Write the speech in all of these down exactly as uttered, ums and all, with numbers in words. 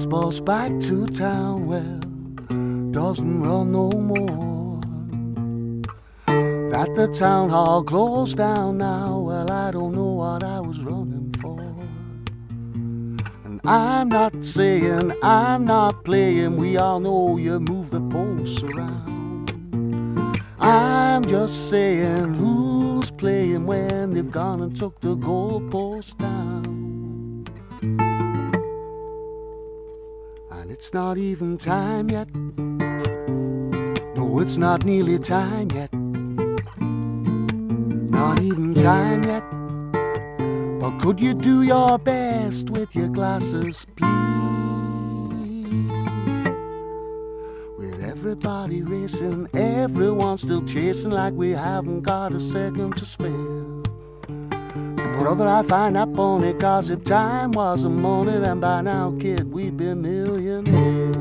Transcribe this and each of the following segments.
last bus back to town, well, doesn't run no more. That the town hall closed down now, well, I don't know what I was running for. And I'm not saying, I'm not playing, we all know you move the posts around. I'm just saying, who's playing when they've gone and took the goalpost down? And it's not even time yet. No, it's not nearly time yet. Not even time yet. But could you do your best with your glasses, please? With everybody racing, everyone still chasing like we haven't got a second to spare. Brother, I find that funny, cause if time wasn't money, then by now, kid, we'd be millionaires.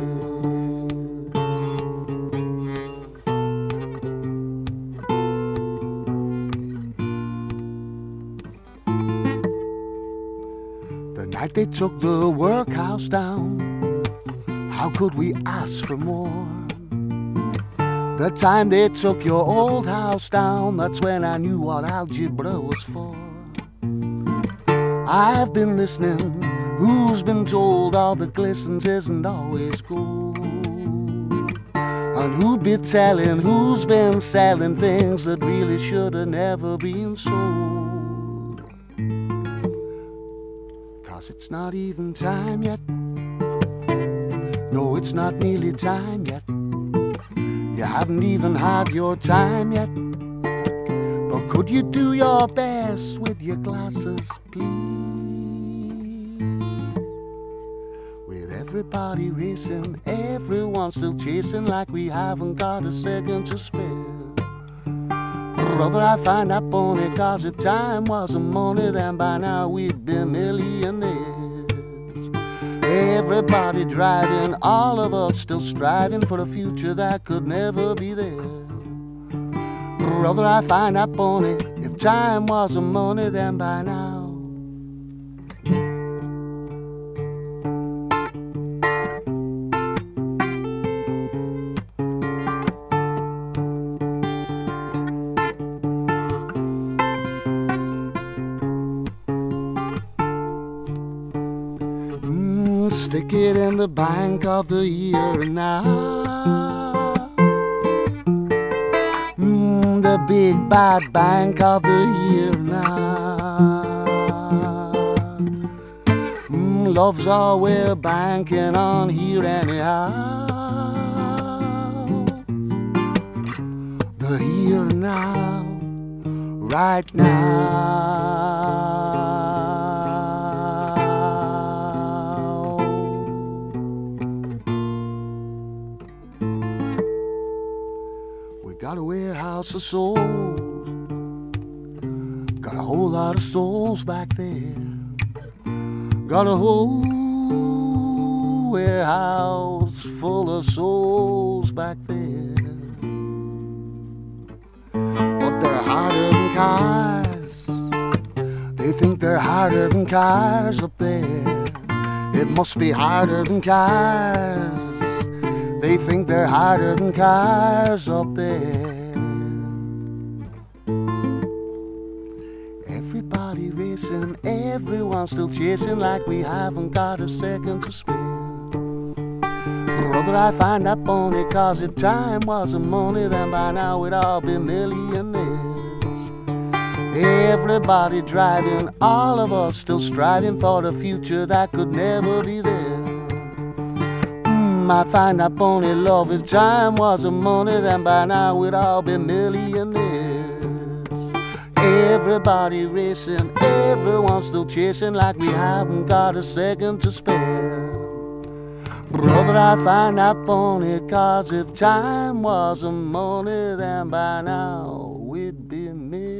The night they took the workhouse down, how could we ask for more? The time they took your old house down, that's when I knew what algebra was for. I've been listening, who's been told all that glistens isn't always gold? And who'd be telling, who's been selling things that really should have never been sold? Cause it's not even time yet. No, it's not nearly time yet. You haven't even had your time yet. But could you do your best with your glasses, please? With everybody racing, everyone still chasing like we haven't got a second to spare. Brother, I find that funny, cause if time wasn't money, then by now we'd be millionaires. Everybody driving, all of us still striving for a future that could never be there. Brother, I find that funny, if time wasn't money, then by now mm, stick it in the bank of the year now. The big bad bank of the year now. Mm, love's all we're banking on here anyhow. The here and now, right now. Got a warehouse of souls, got a whole lot of souls back there. Got a whole warehouse full of souls back there. But they're harder than cars. They think they're harder than cars up there. It must be harder than cars. They think they're harder than cars up there. Everybody racing, everyone still chasing like we haven't got a second to spare. Brother, I find that funny, cause if time wasn't money, then by now we'd all be millionaires. Everybody driving, all of us still striving for a future that could never be there. I find that funny, love, if time wasn't money, then by now we'd all be millionaires. Everybody racing, everyone still chasing like we haven't got a second to spare. Brother, I find that funny, cause if time wasn't money, then by now we'd be millionaires.